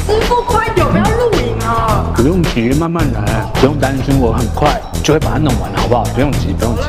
师傅快点，不要录影啊！ 不用急，慢慢来，不用担心，我很快就会把它弄完，好不好？不用急，不用急。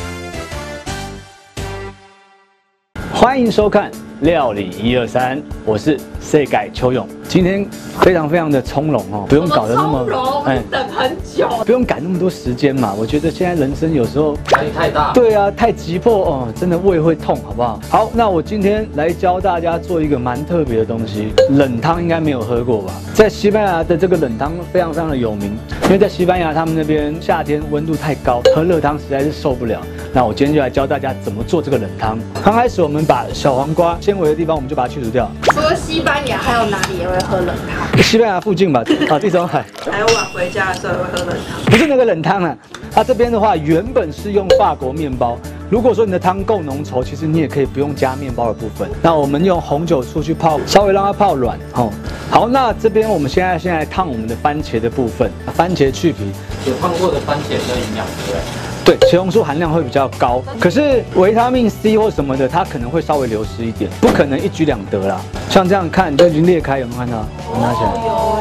欢迎收看《料理123》，我是世改邱勇。今天非常的从容哦，不用搞得那么等很久， 不用赶那么多时间嘛。我觉得现在人生有时候压力太大， 对啊，太急迫哦，真的胃会痛，好不好？好，那我今天来教大家做一个蛮特别的东西，冷汤应该没有喝过吧？在西班牙的这个冷汤非常的有名，因为在西班牙他们那边夏天温度太高，喝热汤实在是受不了。那我今天就来教大家怎么做这个冷汤。刚开始我们把小黄瓜纤维的地方我们就把它去除掉。 除了西班牙，还有哪里也会喝冷汤？ 西班牙附近吧，地中海。 还有晚回家的时候也会喝冷汤。 不是那个冷汤啊，它这边的话原本是用法国面包。如果说你的汤够浓稠，其实你也可以不用加面包的部分。那我们用红酒醋去泡，稍微让它泡软哦。好，那这边我们现在来烫我们的番茄的部分，番茄去皮。 有烫过的番茄比较营养，对不对？ 对，茄红素含量会比较高，可是维他命 C 或什么的，它可能会稍微流失一点，不可能一举两得啦。像这样看都已经裂开，有没有看到？我拿起来。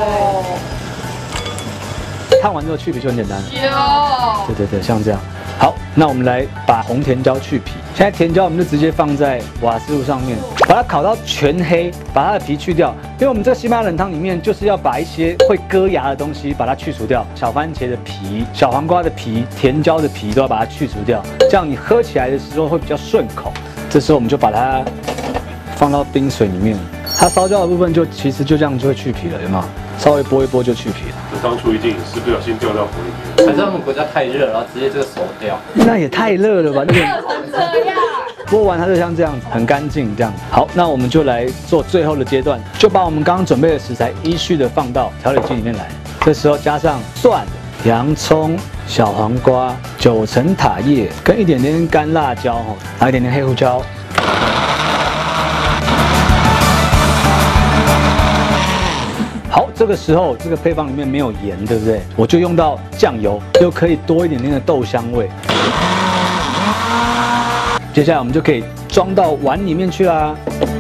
有烫完之后去皮就很简单。对，像这样。好，那我们来把红甜椒去皮。现在甜椒我们就直接放在瓦斯炉上面，把它烤到全黑，把它的皮去掉。因为我们这个西班牙冷汤里面就是要把一些会割牙的东西把它去除掉，小番茄的皮、小黄瓜的皮、甜椒的皮都要把它去除掉，这样你喝起来的时候会比较顺口。这时候我们就把它放到冰水里面，它烧焦的部分其实就这样就会去皮了，有没有？稍微拨一拨就去皮了。 这当初一定是不小心掉到火里面， 还是他们国家太热，然后直接这个手掉。 那也太热了吧？那个热成这样， 剥完它就像这样子，很干净这样。好，那我们就来做最后的阶段，就把我们刚刚准备的食材依序的放到调理机里面来。这时候加上蒜、洋葱、小黄瓜、9层塔叶跟一点点干辣椒哦，还有一点点黑胡椒。好，这个时候这个配方里面没有盐，对不对？我就用到酱油，又可以多一点点的豆香味。接下来我们就可以装到碗里面去啦。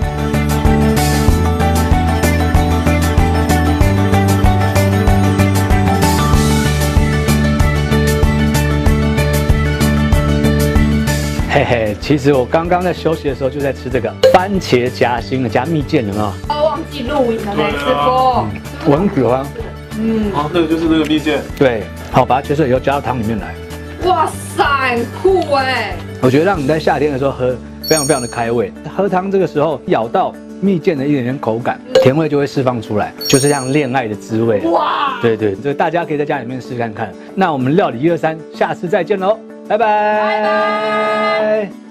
嘿嘿，其实我刚刚在休息的时候就在吃这个番茄夹心的，加蜜饯，有没有？ 忘记录影了没，师傅？ 我很喜欢。 哦，那个就是那个蜜饯。 对，好，把它切碎以后加到汤里面来。 哇塞，很酷哎！ 我觉得让你在夏天的时候喝非常的开胃。喝汤这个时候咬到蜜饯的一点点口感，甜味就会释放出来，就是像恋爱的滋味。哇！对，这大家可以在家里面试看看。那我们料理123，下次再见喽，拜拜。